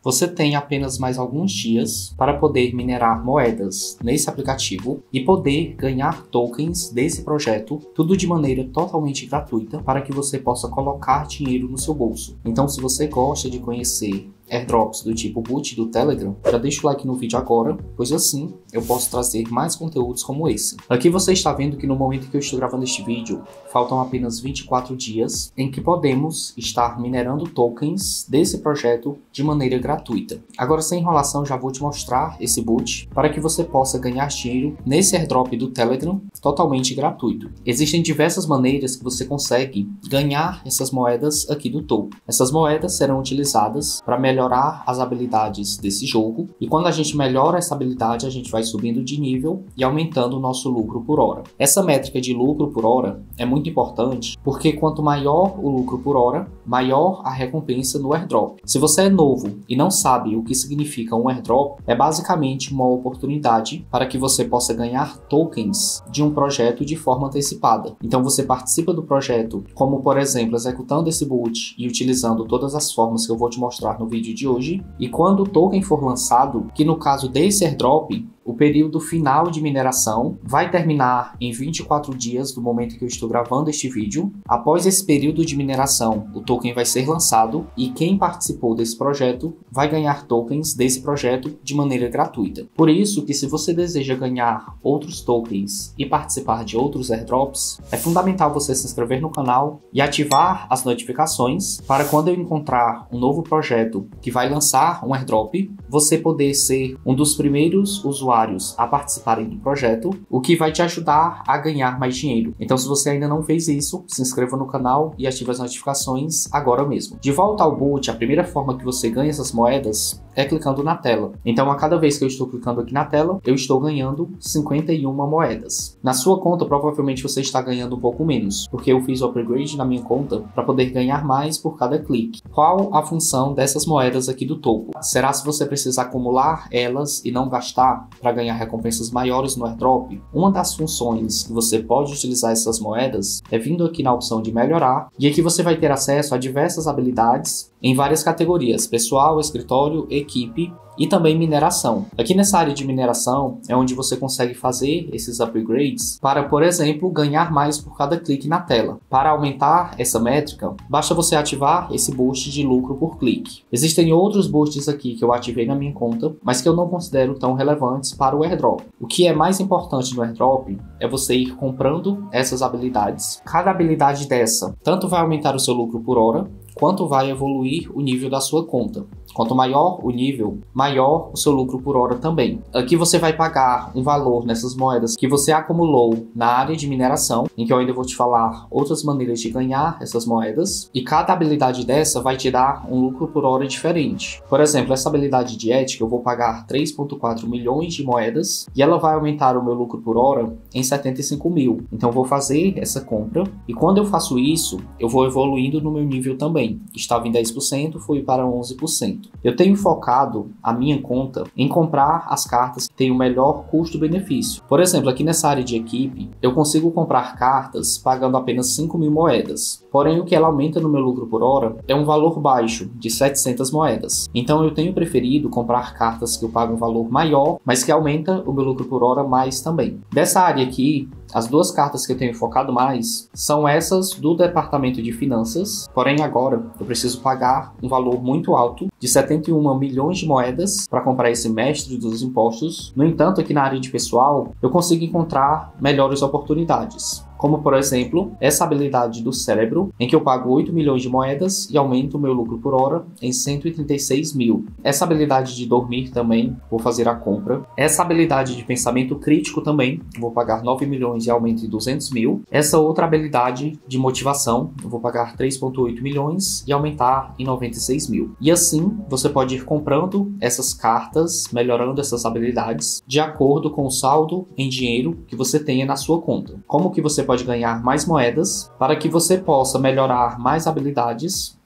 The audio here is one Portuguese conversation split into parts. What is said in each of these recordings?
você tem apenas mais alguns dias para poder minerar moedas nesse aplicativo e poder ganhar tokens desse projeto, tudo de maneira totalmente gratuita para que você possa colocar dinheiro no seu bolso. Então, se você gosta de conhecer airdrops do tipo boot do Telegram, já deixa o like no vídeo agora, pois assim eu posso trazer mais conteúdos como esse. Aqui você está vendo que no momento que eu estou gravando este vídeo, faltam apenas 24 dias em que podemos estar minerando tokens desse projeto de maneira gratuita. Agora, sem enrolação, já vou te mostrar esse boot para que você possa ganhar dinheiro nesse airdrop do Telegram totalmente gratuito. Existem diversas maneiras que você consegue ganhar essas moedas aqui do topo. Essas moedas serão utilizadas para melhorar as habilidades desse jogo, e quando a gente melhora essa habilidade, a gente vai subindo de nível e aumentando o nosso lucro por hora. Essa métrica de lucro por hora é muito importante, porque quanto maior o lucro por hora, maior a recompensa no airdrop. Se você é novo e não sabe o que significa um airdrop, é basicamente uma oportunidade para que você possa ganhar tokens de um projeto de forma antecipada. Então você participa do projeto, como por exemplo, executando esse boot e utilizando todas as formas que eu vou te mostrar no vídeo de hoje, e quando o token for lançado, que no caso desse airdrop, o período final de mineração vai terminar em 24 dias do momento que eu estou gravando este vídeo. Após esse período de mineração, o token vai ser lançado e quem participou desse projeto vai ganhar tokens desse projeto de maneira gratuita. Por isso que, se você deseja ganhar outros tokens e participar de outros airdrops, é fundamental você se inscrever no canal e ativar as notificações para quando eu encontrar um novo projeto que vai lançar um airdrop, você poder ser um dos primeiros usuários a participarem do projeto, o que vai te ajudar a ganhar mais dinheiro. Então, se você ainda não fez isso, se inscreva no canal e ative as notificações agora mesmo. De volta ao boot, a primeira forma que você ganha essas moedas é clicando na tela. Então, a cada vez que eu estou clicando aqui na tela, eu estou ganhando 51 moedas. Na sua conta, provavelmente você está ganhando um pouco menos, porque eu fiz o upgrade na minha conta para poder ganhar mais por cada clique. Qual a função dessas moedas aqui do topo? Será se você precisa acumular elas e não gastar para ganhar recompensas maiores no airdrop? Uma das funções que você pode utilizar essas moedas é vindo aqui na opção de melhorar, e aqui você vai ter acesso a diversas habilidades em várias categorias: pessoal, escritório, equipe e também mineração. Aqui nessa área de mineração é onde você consegue fazer esses upgrades para, por exemplo, ganhar mais por cada clique na tela. Para aumentar essa métrica, basta você ativar esse boost de lucro por clique. Existem outros boosts aqui que eu ativei na minha conta, mas que eu não considero tão relevantes para o airdrop. O que é mais importante no airdrop é você ir comprando essas habilidades. Cada habilidade dessa tanto vai aumentar o seu lucro por hora, quanto vai evoluir o nível da sua conta. Quanto maior o nível, maior o seu lucro por hora também. Aqui você vai pagar um valor nessas moedas que você acumulou na área de mineração, em que eu ainda vou te falar outras maneiras de ganhar essas moedas, e cada habilidade dessa vai te dar um lucro por hora diferente. Por exemplo, essa habilidade de ética eu vou pagar 3,4 milhões de moedas e ela vai aumentar o meu lucro por hora em 75 mil. Então eu vou fazer essa compra, e quando eu faço isso, eu vou evoluindo no meu nível também. Estava em 10%, fui para 11%. Eu tenho focado a minha conta em comprar as cartas que têm o melhor custo-benefício. Por exemplo, aqui nessa área de equipe, eu consigo comprar cartas pagando apenas 5 mil moedas. Porém, o que ela aumenta no meu lucro por hora é um valor baixo, de 700 moedas. Então, eu tenho preferido comprar cartas que eu pago um valor maior, mas que aumenta o meu lucro por hora mais também. Dessa área aqui, as duas cartas que eu tenho focado mais são essas do departamento de finanças, porém agora eu preciso pagar um valor muito alto de 71 milhões de moedas para comprar esse mestre dos impostos. No entanto, aqui na área de pessoal, eu consigo encontrar melhores oportunidades. Como, por exemplo, essa habilidade do cérebro, em que eu pago 8 milhões de moedas e aumento o meu lucro por hora em 136 mil. Essa habilidade de dormir também, vou fazer a compra. Essa habilidade de pensamento crítico também, vou pagar 9 milhões e aumento em 200 mil. Essa outra habilidade de motivação, eu vou pagar 3,8 milhões e aumentar em 96 mil. E assim, você pode ir comprando essas cartas, melhorando essas habilidades, de acordo com o saldo em dinheiro que você tenha na sua conta. Como que você pode ganhar mais moedas para que você possa melhorar mais habilidades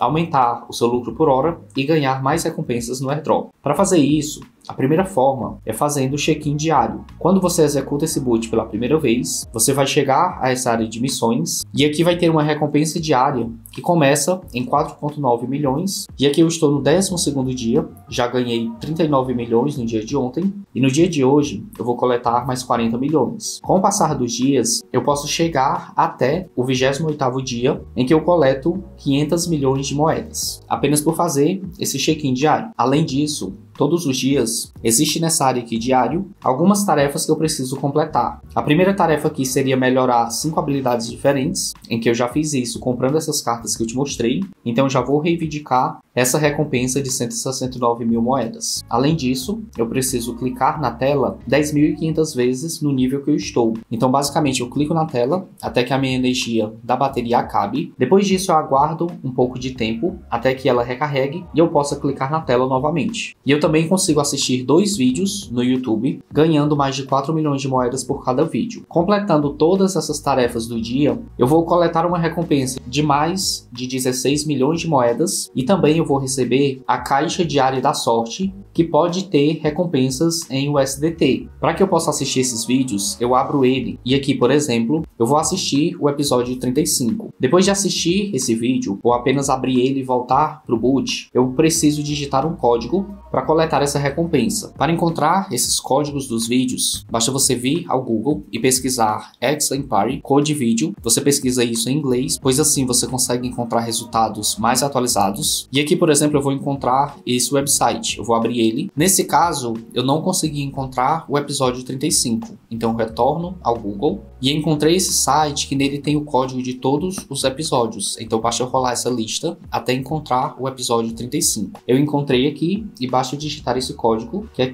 aumentar o seu lucro por hora e ganhar mais recompensas no airdrop. Para fazer isso, a primeira forma é fazendo o check-in diário. Quando você executa esse boot pela primeira vez, você vai chegar a essa área de missões e aqui vai ter uma recompensa diária que começa em 4,9 milhões. E aqui eu estou no 12º dia, já ganhei 39 milhões no dia de ontem e no dia de hoje eu vou coletar mais 40 milhões. Com o passar dos dias, eu posso chegar até o 28º dia em que eu coleto 500 milhões de moedas, apenas por fazer esse check-in diário. Além disso, todos os dias, existe nessa área aqui diário algumas tarefas que eu preciso completar. A primeira tarefa aqui seria melhorar 5 habilidades diferentes, em que eu já fiz isso comprando essas cartas que eu te mostrei, então já vou reivindicar essa recompensa de 169 mil moedas. Além disso, eu preciso clicar na tela 10.500 vezes no nível que eu estou. Então basicamente eu clico na tela até que a minha energia da bateria acabe. Depois disso eu aguardo um pouco de tempo até que ela recarregue e eu possa clicar na tela novamente. E eu também consigo assistir 2 vídeos no YouTube, ganhando mais de 4 milhões de moedas por cada vídeo. Completando todas essas tarefas do dia, eu vou coletar uma recompensa de mais de 16 milhões de moedas e também eu vou receber a caixa diária da sorte, que pode ter recompensas em USDT. Para que eu possa assistir esses vídeos, eu abro ele e aqui, por exemplo, eu vou assistir o episódio 35. Depois de assistir esse vídeo, ou apenas abrir ele e voltar para o boot, eu preciso digitar um código para coletar essa recompensa. Para encontrar esses códigos dos vídeos, basta você vir ao Google e pesquisar X-Empire Code Vídeo. Você pesquisa isso em inglês, pois assim você consegue encontrar resultados mais atualizados. E aqui, por exemplo, eu vou encontrar esse website. Eu vou abrir ele. Nesse caso, eu não consegui encontrar o episódio 35. Então eu retorno ao Google e encontrei esse site que nele tem o código de todos os episódios. Então basta eu rolar essa lista até encontrar o episódio 35. Eu encontrei aqui e basta digitar esse código, que é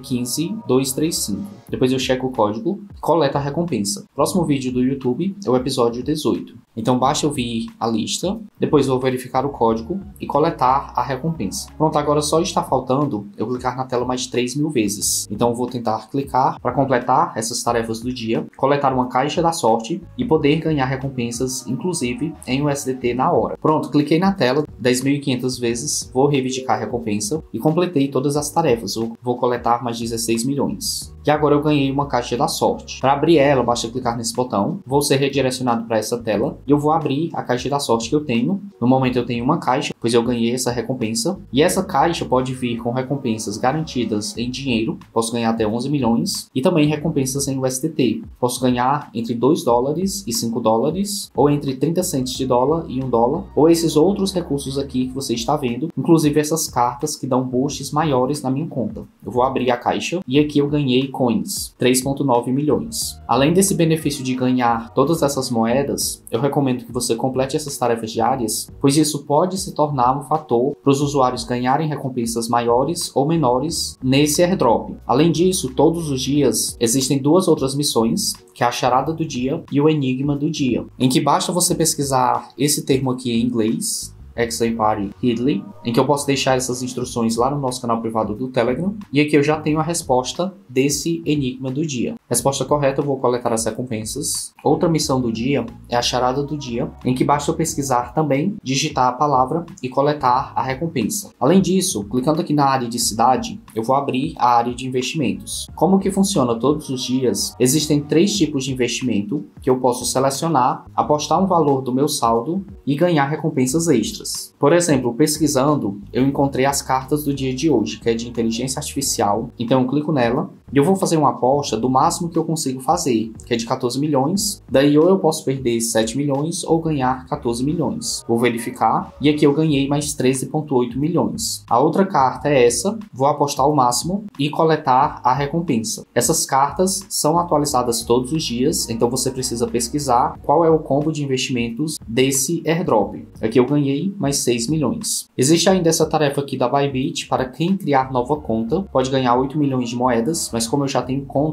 15235. Depois eu checo o código e coleto a recompensa. Próximo vídeo do YouTube é o episódio 18. Então basta eu vir a lista, depois vou verificar o código e coletar a recompensa. Pronto, agora só está faltando eu clicar na tela mais 3.000 vezes. Então eu vou tentar clicar para completar essas tarefas do dia, coletar uma caixa da sorte e poder ganhar recompensas, inclusive em USDT na hora. Pronto, cliquei na tela 10.500 vezes, vou reivindicar a recompensa e completei todas as tarefas. Eu vou coletar mais 16 milhões. E agora eu ganhei uma caixa da sorte. Para abrir ela, basta clicar nesse botão, vou ser redirecionado para essa tela e eu vou abrir a caixa da sorte que eu tenho. No momento eu tenho uma caixa, pois eu ganhei essa recompensa. E essa caixa pode vir com recompensas garantidas em dinheiro, posso ganhar até 11 milhões, e também recompensas em USDT. Posso ganhar entre 2 dólares e 5 dólares, ou entre 30 cents de dólar e 1 dólar, ou esses outros recursos aqui que você está vendo, inclusive essas cartas que dão boosts maiores na minha conta. Eu vou abrir a caixa e aqui eu ganhei coins, 3,9 milhões. Além desse benefício de ganhar todas essas moedas, eu recomendo que você complete essas tarefas diárias, pois isso pode se tornar um fator para os usuários ganharem recompensas maiores ou menores nesse airdrop. Além disso, todos os dias existem 2 outras missões, que é a charada do dia e o enigma do dia, em que basta você pesquisar esse termo aqui em inglês, X-Empire Ridley, em que eu posso deixar essas instruções lá no nosso canal privado do Telegram, e aqui eu já tenho a resposta desse enigma do dia. Resposta correta, eu vou coletar as recompensas. Outra missão do dia é a charada do dia, em que basta eu pesquisar também, digitar a palavra e coletar a recompensa. Além disso, clicando aqui na área de cidade, eu vou abrir a área de investimentos. Como que funciona todos os dias? Existem 3 tipos de investimento que eu posso selecionar, apostar um valor do meu saldo e ganhar recompensas extras. Por exemplo, pesquisando, eu encontrei as cartas do dia de hoje, que é de inteligência artificial, então eu clico nela e eu vou fazer uma aposta do máximo que eu consigo fazer, que é de 14 milhões, daí ou eu posso perder 7 milhões ou ganhar 14 milhões. Vou verificar e aqui eu ganhei mais 13,8 milhões. A outra carta é essa, vou apostar o máximo e coletar a recompensa. Essas cartas são atualizadas todos os dias, então você precisa pesquisar qual é o combo de investimentos desse airdrop. Aqui eu ganhei mais 6 milhões. Existe ainda essa tarefa aqui da Bybit para quem criar nova conta, pode ganhar 8 milhões de moedas, mas como eu já tenho conta,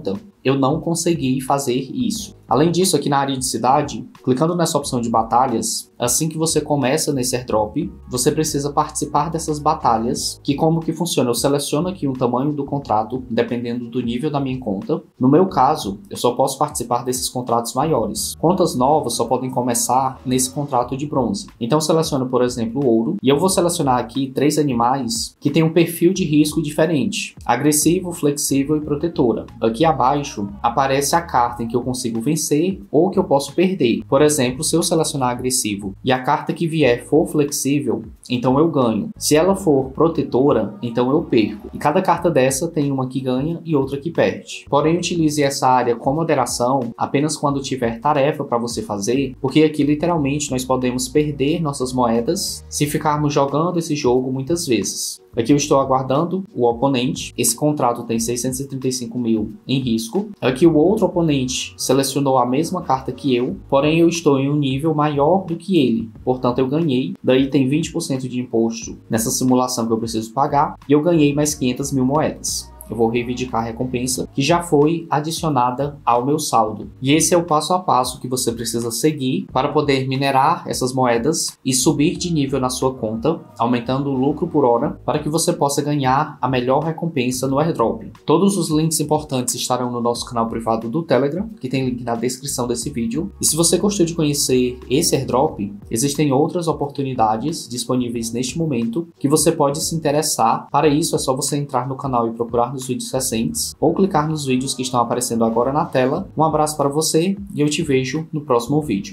eu não consegui fazer isso. Além disso, aqui na área de cidade, clicando nessa opção de batalhas, assim que você começa nesse airdrop, você precisa participar dessas batalhas, que como que funciona? Eu seleciono aqui o tamanho do contrato, dependendo do nível da minha conta. No meu caso, eu só posso participar desses contratos maiores. Contas novas só podem começar nesse contrato de bronze. Então eu seleciono, por exemplo, o ouro, e eu vou selecionar aqui 3 animais que têm um perfil de risco diferente: agressivo, flexível e protetora. Aqui abaixo aparece a carta em que eu consigo vencer ou que eu posso perder. Por exemplo, se eu selecionar agressivo e a carta que vier for flexível, então eu ganho. Se ela for protetora, então eu perco. E cada carta dessa tem uma que ganha e outra que perde. Porém, utilize essa área com moderação apenas quando tiver tarefa para você fazer, porque aqui literalmente nós podemos perder nossas moedas se ficarmos jogando esse jogo muitas vezes. Aqui eu estou aguardando o oponente. Esse contrato tem 635 mil em risco. Aqui o outro oponente selecionou a mesma carta que eu, porém eu estou em um nível maior do que ele. Portanto, eu ganhei. Daí tem 20% de imposto nessa simulação que eu preciso pagar. E eu ganhei mais 500 mil moedas. Eu vou reivindicar a recompensa que já foi adicionada ao meu saldo. E esse é o passo a passo que você precisa seguir para poder minerar essas moedas e subir de nível na sua conta, aumentando o lucro por hora, para que você possa ganhar a melhor recompensa no airdrop. Todos os links importantes estarão no nosso canal privado do Telegram, que tem link na descrição desse vídeo. E se você gostou de conhecer esse airdrop, existem outras oportunidades disponíveis neste momento que você pode se interessar. Para isso é só você entrar no canal e procurar nos vídeos recentes ou clicar nos vídeos que estão aparecendo agora na tela. Um abraço para você e eu te vejo no próximo vídeo.